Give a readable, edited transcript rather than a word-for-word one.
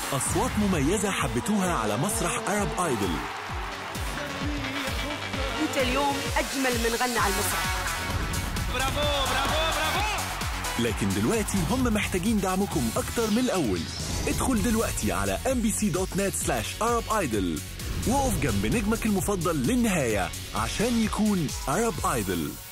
أصوات مميزة حبتوها على مسرح أرب آيدل. أنت اليوم أجمل من غنى على المسرح. برافو برافو برافو. لكن دلوقتي هم محتاجين دعمكم أكتر من الأول. ادخل دلوقتي على mbc.net/ArabIdol وقف جنب نجمك المفضل للنهاية عشان يكون أرب آيدل.